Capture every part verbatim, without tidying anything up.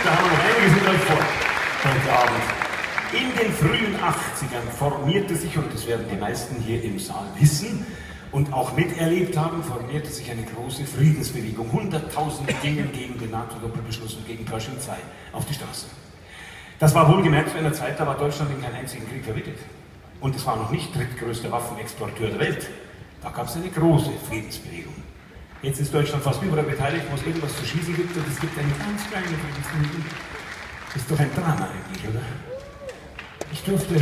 da haben wir noch einiges mit euch vor heute Abend. In den frühen achtzigern formierte sich, und das werden die meisten hier im Saal wissen und auch miterlebt haben, formierte sich eine große Friedensbewegung. Hunderttausende gingen gegen den NATO-Doppelbeschluss und gegen Pershing zwei auf die Straße. Das war wohlgemerkt zu einer Zeit, da war Deutschland in keinen einzigen Krieg verwickelt. Und es war noch nicht drittgrößter Waffenexporteur der Welt. Da gab es eine große Friedensbewegung. Jetzt ist Deutschland fast überall beteiligt, wo es irgendwas zu schießen gibt, und es gibt eine ganz kleine Friedensbewegung. Das ist doch ein Drama eigentlich, oder? Ich durfte...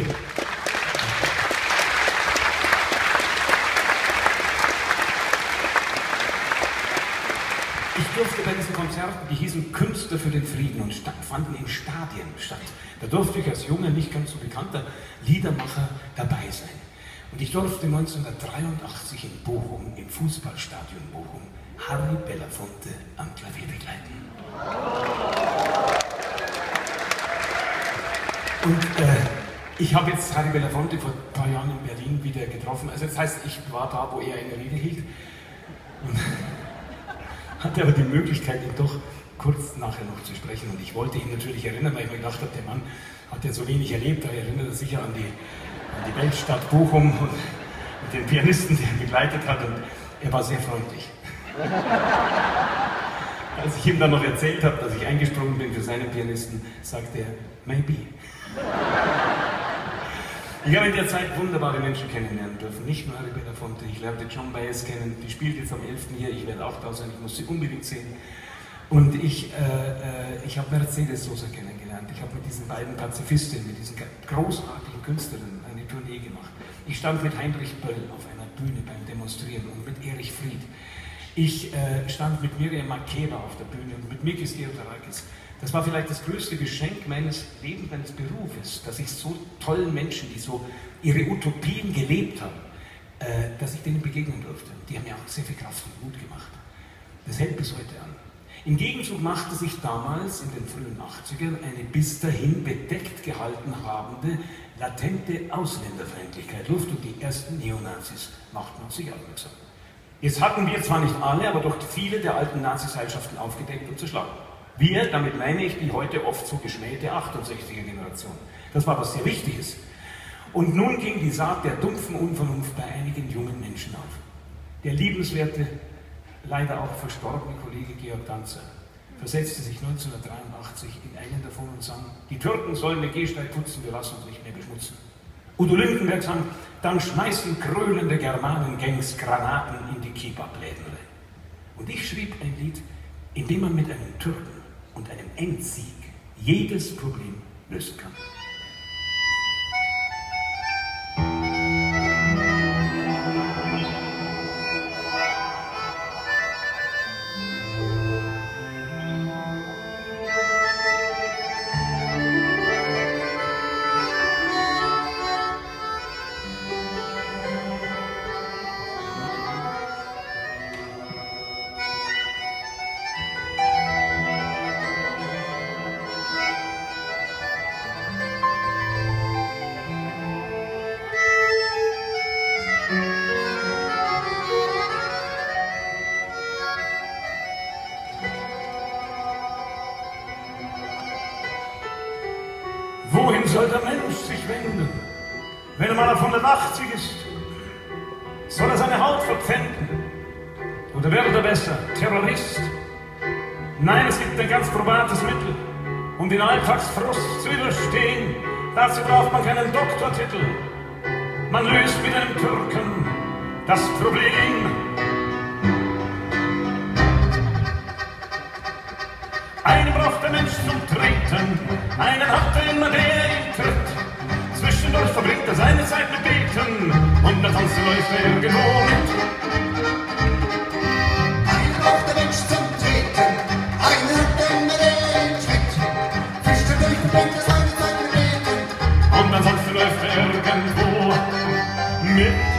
Ich durfte bei diesen Konzerten, die hießen Künstler für den Frieden und fanden in Stadien statt. Da durfte ich als junger, nicht ganz so bekannter Liedermacher dabei sein. Und ich durfte neunzehnhundertdreiundachtzig in Bochum, im Fußballstadion Bochum, Harry Belafonte am Klavier begleiten. Und äh, ich habe jetzt Harry Belafonte vor ein paar Jahren in Berlin wieder getroffen. Also das heißt, ich war da, wo er eine Rede hielt. Und hatte aber die Möglichkeit, ihn doch kurz nachher noch zu sprechen. Und ich wollte ihn natürlich erinnern, weil ich mir gedacht habe, der Mann hat ja so wenig erlebt. Da erinnert er sich ja an die, an die Weltstadt Bochum und, und den Pianisten, der ihn begleitet hat. Und er war sehr freundlich. Als ich ihm dann noch erzählt habe, dass ich eingesprungen bin für seinen Pianisten, sagte er, maybe. Ich habe in der Zeit wunderbare Menschen kennenlernen dürfen, nicht nur Harry Belafonte. Ich lernte Joan Baez kennen, die spielt jetzt am elften hier, ich werde auch da sein, ich muss sie unbedingt sehen. Und ich, äh, ich habe Mercedes Sosa kennengelernt, ich habe mit diesen beiden Pazifistinnen, mit diesen großartigen Künstlerinnen eine Tournee gemacht. Ich stand mit Heinrich Böll auf einer Bühne beim Demonstrieren und mit Erich Fried. Ich äh, stand mit Miriam Makeba auf der Bühne und mit Mikis Theodorakis. Das war vielleicht das größte Geschenk meines Lebens, meines Berufes, dass ich so tollen Menschen, die so ihre Utopien gelebt haben, äh, dass ich denen begegnen durfte. Die haben mir auch sehr viel Kraft und Mut gemacht. Das hält bis heute an. Im Gegenzug machte sich damals in den frühen achtzigern eine bis dahin bedeckt gehalten habende, latente Ausländerfeindlichkeit Luft, und die ersten Neonazis machten auf sich aufmerksam. Jetzt hatten wir zwar nicht alle, aber doch viele der alten Nazi-Seilschaften aufgedeckt und zerschlagen. Wir, damit meine ich die heute oft so geschmähte achtundsechziger Generation. Das war was sehr Wichtiges. Und nun ging die Saat der dumpfen Unvernunft bei einigen jungen Menschen auf. Der liebenswerte, leider auch verstorbene Kollege Georg Danzer versetzte sich neunzehnhundertdreiundachtzig in einen davon und sang, die Türken sollen den Gehsteig putzen, wir lassen uns nicht mehr beschmutzen. Udo Lindenberg sang, dann schmeißen krölende Germanengangs Granaten in die Kebabläden rein. Und ich schrieb ein Lied, in dem man mit einem Türken und einem Endsieg jedes Problem lösen kann. Wohin soll der Mensch sich wenden, wenn er mal auf hundertachtzig ist? Soll er seine Haut verpfänden? Oder wird er besser Terrorist? Nein, es gibt ein ganz probates Mittel, um den Alltagsfrust zu überstehen. Dazu braucht man keinen Doktortitel. Man löst mit einem Türken das Problem. Einen braucht der Mensch zum Treten, einen hat er immer, der ihn tritt. Zwischendurch verbringt er seine Zeit mit Beten und dann sonst läuft er irgendwo mit. Einen braucht der Mensch zum Treten, einen hat er immer, der ihn tritt. Zwischendurch verbringt er seine Zeit mit Beten und dann sonst läuft er irgendwo mit.